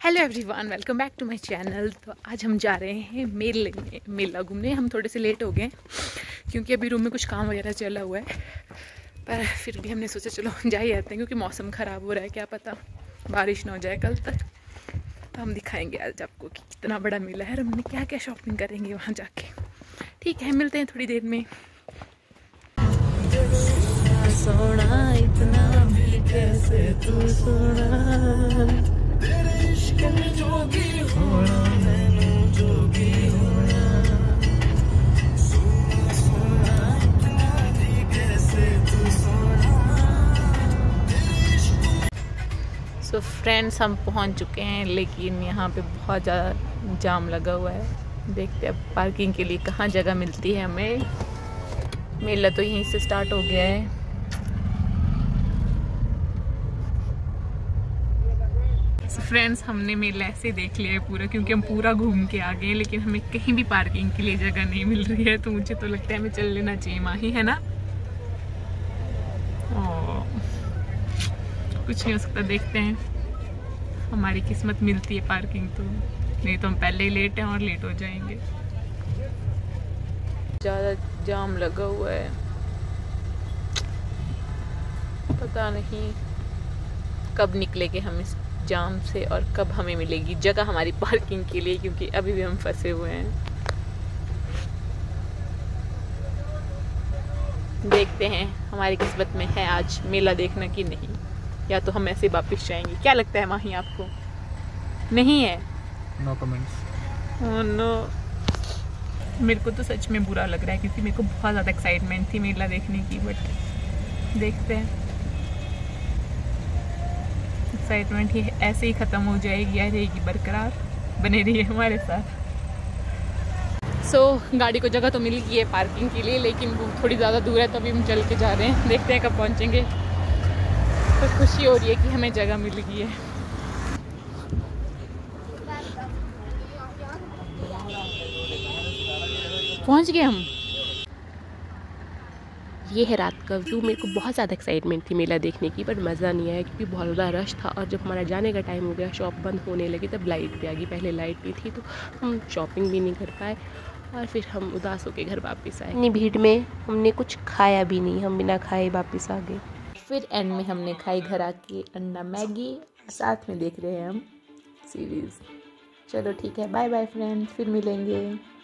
Hello everyone, welcome back to my channel. तो आज हम जा रहे हैं मेला घूमने। हम थोड़े से लेट हो गए क्योंकि अभी रूम में कुछ काम वगैरह चला हुआ है, पर फिर भी हमने सोचा चलो जा ही आते हैं क्योंकि मौसम ख़राब हो रहा है, क्या पता बारिश ना हो जाए कल तक। तो हम दिखाएंगे आज आपको कि कितना बड़ा मेला है और हमने क्या क्या शॉपिंग करेंगे वहाँ जाके। ठीक है, मिलते हैं थोड़ी देर में। सोना इतना भी कैसे तू सोना, जोगी होना मैंने जोगी होना, सोना इतना भी कैसे तू सोना। सो फ्रेंड्स, हम पहुंच चुके हैं लेकिन यहाँ पे बहुत ज़्यादा जाम लगा हुआ है। देखते हैं अब पार्किंग के लिए कहाँ जगह मिलती है हमें। मेला तो यहीं से स्टार्ट हो गया है। फ्रेंड्स, हमने मेला ऐसे देख लिया है पूरा क्योंकि हम पूरा घूम के आ गए, लेकिन हमें कहीं भी पार्किंग के लिए जगह नहीं मिल रही है। तो मुझे तो लगता है हमें चल लेना चाहिए माही, है ना? कुछ नहीं हो सकता, देखते हैं हमारी किस्मत मिलती है पार्किंग तो, नहीं तो हम पहले ही लेट हैं और लेट हो जाएंगे। ज़्यादा जाम लगा हुआ है, पता नहीं कब निकलेंगे हम इस जाम से और कब हमें मिलेगी जगह हमारी पार्किंग के लिए, क्योंकि अभी भी हम फंसे हुए हैं। देखते हैं हमारी किस्मत में है आज मेला देखना कि नहीं, या तो हम ऐसे वापस जाएंगे। क्या लगता है माही आपको? नहीं है? No comments. ओह नो, मेरे को तो सच में बुरा लग रहा है क्योंकि मेरे को बहुत ज़्यादा एक्साइटमेंट थी मेला देखने की, बट देखते हैं एक्साइटमेंट ही ऐसे ही ख़त्म हो जाएगी या रहेगी बरकरार। बने रहिए हमारे साथ। गाड़ी को जगह तो मिल गई है पार्किंग के लिए, लेकिन वो थोड़ी ज़्यादा दूर है तो अभी हम चल के जा रहे हैं। देखते हैं कब पहुँचेंगे। तो खुशी हो रही है कि हमें जगह मिल गई है। पहुँच गए हम। ये है रात का व्यू। मेरे को बहुत ज़्यादा एक्साइटमेंट थी मेला देखने की, बट मज़ा नहीं आया क्योंकि बहुत ज़्यादा रश था। और जब हमारा जाने का टाइम हो गया, शॉप बंद होने लगी, तब लाइट भी आ गई। पहले लाइट भी थी तो हम शॉपिंग भी नहीं कर पाए और फिर हम उदास होकर घर वापस आए। इतनी भीड़ में हमने कुछ खाया भी नहीं, हम बिना खाए वापस आ गए। फिर एंड में हमने खाई घर आके अंडा मैगी, साथ में देख रहे हैं हम सीरीज़। चलो ठीक है, बाय बाय फ्रेंड्स, फिर मिलेंगे।